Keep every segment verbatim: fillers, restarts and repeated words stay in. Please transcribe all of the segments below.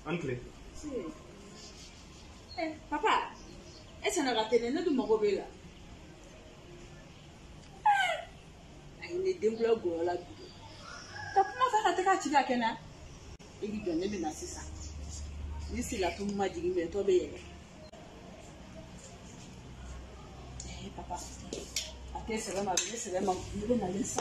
Entre. Si. Eh, papa, est-ce que tu as raté le nez de mon gobe là? Il est développé là. Tu as commencé à te faire tirer à Kena? Il dit que tu es ça. Ici, là, tout le monde dit que tu es bien. Eh, papa, attends, c'est vraiment, c'est vraiment, je vais aller ça.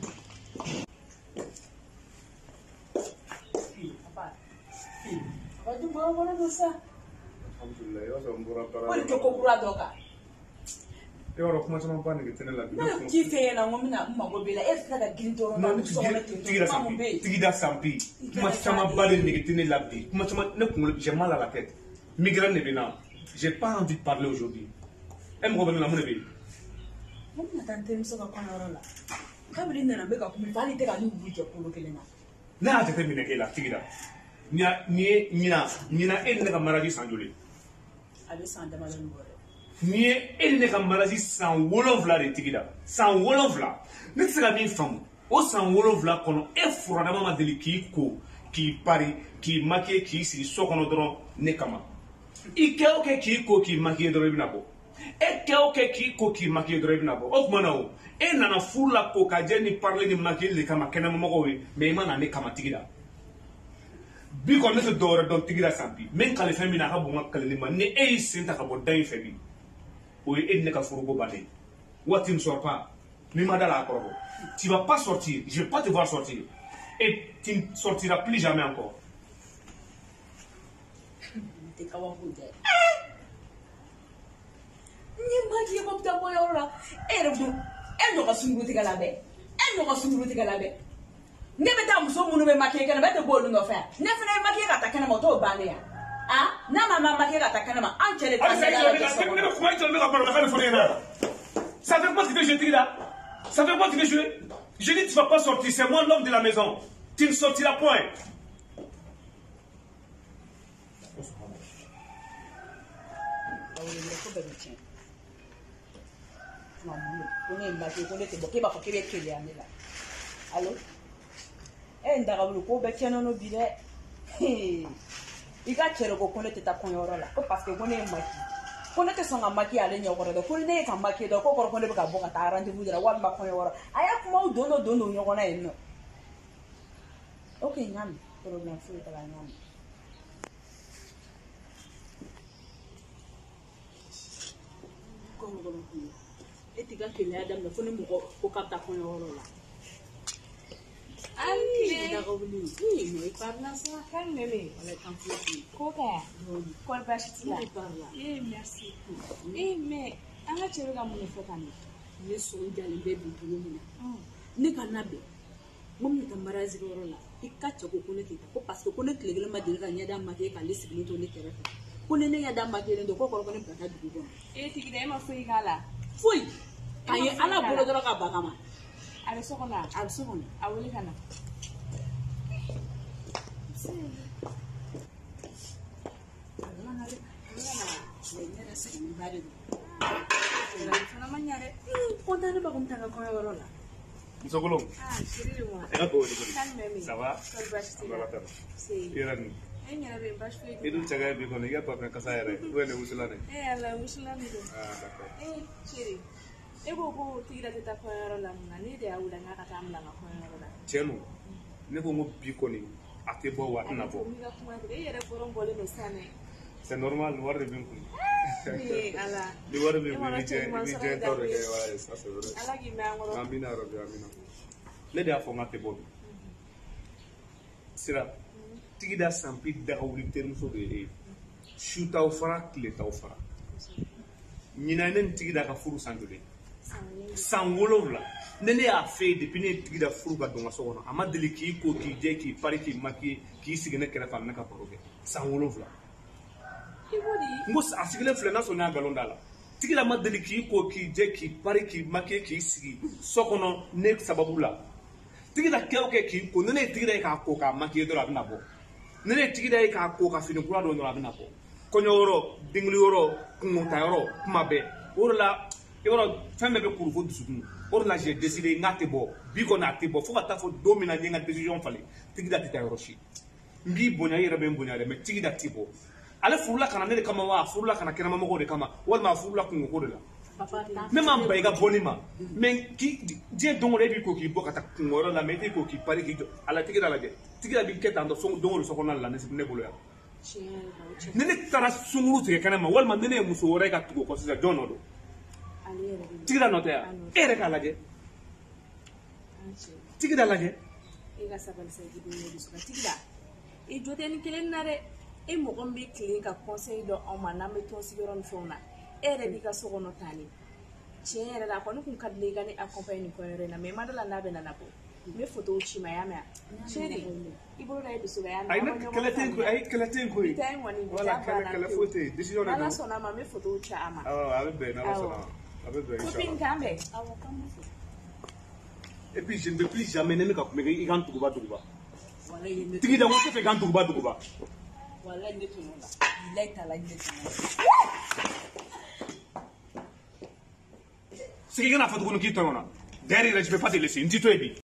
Papa, papa, tu vas voir ça. Alhamdulillah, yo so mbura para. Wani to ko kura doka. E waro kuma sama bani ke tene la bi. Na ki fe na ngomi na ma go bela e fika da gintoro na so na tigira sampi. Tigira sampi. Kuma sama bani ne ke tene la bi. Kuma sama ne kun j'ai mal à la tête. Migraine ne bina. J'ai pas envie de parler aujourd'hui. E mo go bena mo ne be. Mo na tante mi so ka kwana rola. Ka bi na be ka kuma fali te ka ni buja ko lo kelena. Na ta te mine ke la tigira. Nya ni nyina nyina e ne ka maraji sanjole. Avec sans demander le bord. Ni e ne ka maraji sans wolonvla de tigida. Sans wolonvla. Ne sera bien femme. O sans wolonvla kono e fura ma deli ki ko ki pari ki make ki si so kono dron ne kama. I ke o ke ki ko ki make dron bina bo. E ke o ke ki ko ki make dron bina bo. O kuma na o. E nana fula ko ka je ni parler ni make le kama kena mo ko we me ma na ne kama tigida. Bi ko ne se dore don tigira sampi men kale fami na ka bunga kale ma ne e senta ka bodai febi o e ne ka furugo bale wati ne sort pas mi madala akoro tu vas pas sortir je vais pas te voir sortir et tu ne sortiras plus jamais encore te ka wa bude ni ma ki ko ta mo yora e re bu e no ka sungu te kala be e no ka sungu te kala be ne bɛ taa muso minnu bɛ maquiller kɛnɛ bɛ tɛ bɔ olu nɔfɛ ne fana ye maquiller ka taa kɛnɛ ma o t'o bannen ya ah n'a ma ma maquiller ka taa kɛnɛ ma an cɛ de taa kɛnɛ la ne bɛ kuma jɔn ne ka baro la ka ne fɔ ne ɲɛna ça fait quoi tu veux jouer tigida ça fait quoi tu veux jouer je dis tu vas pas sortir c'est moi l'homme de la maison tu ne sortiras point Allô? Eh, ndagabulu ko be keno no bile. Iga chere ko kone te ta konyoro la. Ko parce que kone maki. Kone te songa maki ale nyogoro do. Kone ne ka maki do ko ko kone be ka boka ta rendez-vous de la wa ma konyoro. Aya kuma u dono dono nyogona eno. Okay, nyami. Problem fu ta la nyami. Ko mo ko mo. Etiga kele adam na fone mo ko kapta konyoro la. Anche oui, noi parla ça. calme-le. On est en flotté. Quoi? Quoi bâche-t-il? Il parle. Eh, merci. Eh, mais, on a tiré la monnaie faut qu'on ne sont d'aller bébé pour nous. Ne canabe. Mon tamarazi rola. Il cache au connaître parce que connaître les grands madires à Yada Maké à l'issue de ton éclairage. Connaît Yada Maké de quoi qu'on connaît pas du bon. Eh, tu dis, ma fille, là. Fouille. Aïe, à la boule de la Bagama. Allez, ça, on a. Allez, ça, on a. Ah, oui, Hana. Content pas comme t'as quand même là. Musokolo. Ah, chérie moi. E ka ko ni. Calme-le. Ça va? Quoi bâche-t-il? C'est. Iran. Eh, il y avait une bâche feuille. Et donc chaga bi ko ni ya pa pe kasa yare. Wo ne musulane. Eh, Allah, musulane do. Ah, d'accord. Eh, chérie. E ko ko tigira te ta ko yoro la mun ni de awula nga ka ta mun la ko yoro la. Tienu. Ne ko mo bi ko ni ate bo wa na bo. Mi ga kuma de e yere foron bole no sane. C'est normal, le voir de bien. Eh, Allah. Le voir de bien, il dit, il dit, j'ai tort de voilà, ça c'est vrai. Allah qui m'a ngoro. Amina Rabbi, Amina. Le dia fo ngate bon. Sira. Tigida sampi da wuli term so de. Shuta ofara kile ta ofara. Nyina nen tigida ka furu sanjole. Sangolo la. Nene a fait depuis ne tigida furu ga donga so wono. Amadeli ki ko ki je ki pari ki maki ki sigene kera fa naka paroge. Sangolo la. Ngo asigile flena so na galonda la tigila madeli ki ko ki je ki pari ki make ki sigi sokono ne sababu la tigila kewke ki ko nene tigila ka ko ka make do la bina bo nene tigila ka ko ka fini kula do la bina bo konyoro dingli yoro kumo tayoro kuma be orla yoro femme be kuru fo dusukun orla j'ai décidé ngate bo bi ko na te bo fo ka ta fo domina nyenga décision fale tigila ti tayoro shi ngi bonya yɛrɛ bɛ n bonya dɛ mais tigi da ti bɔ ale furula kana ne de kama wa furula kana kɛnɛma mɔgɔw de kama walima furula kungo ko de la ne ma ba i ka bɔli ma mais diɲɛ don o don e b'i ko k'i bɔ ka taa kungo yɔrɔ la mais e t'i ko k'i pari k'i jɔ ala tigi da lajɛ tigi da b'i kɛ tan tɔ don o don so kɔnɔna la ne bolo yan ni ne taara sunkuru tigɛ kɛnɛ ma walima ni ne ye muso wɛrɛ ka tugu o kɔ sisan jɔn nɔ don tigi da nɔ tɛ yan e yɛrɛ k'a lajɛ tigi da lajɛ e ka sabali sa i bɛ ɲɛ dusu kan tigi da i jo tɛ ni kelen na dɛ e mɔgɔ min bɛ tilen ka conseil dɔ anw ma n'an bɛ tɔn sigiyɔrɔ ni fɛnw na e yɛrɛ b'i ka so kɔnɔ tan ne tiɲɛ yɛrɛ la a kɔni kun ka di ne ye i ka ne accompagne nin kɔɲɔyɔrɔ in na mais i ma dala n'a bɛ nana bɔ n bɛ photo ci ma y'a mɛn chéri i bolo la e dusu kan y'a mɛn ayi ne kɛlɛ tɛ n ko ayi kɛlɛ tɛ n ko ye ta in kɔni voilà kɛlɛ kɛlɛ foyi tɛ yen décision de don n'ala sɔnna a ma n bɛ photo ci a ma awɔ a bɛ bɛn n'ala sɔnna a bɛ bɛn copine kan bɛn awɔ kan bɛ fɛ et puis je ne veux plus jamais ne ka kun bɛ i kan duguba duguba tigi da n ko tɛ fɛ i kan duguba duguba wallahi ne tunu la bilahi taala ne tunu sigi kana fɔ tuguni k'i tɔɲɔna derrière je vais pas te laisser n t'i to yen bi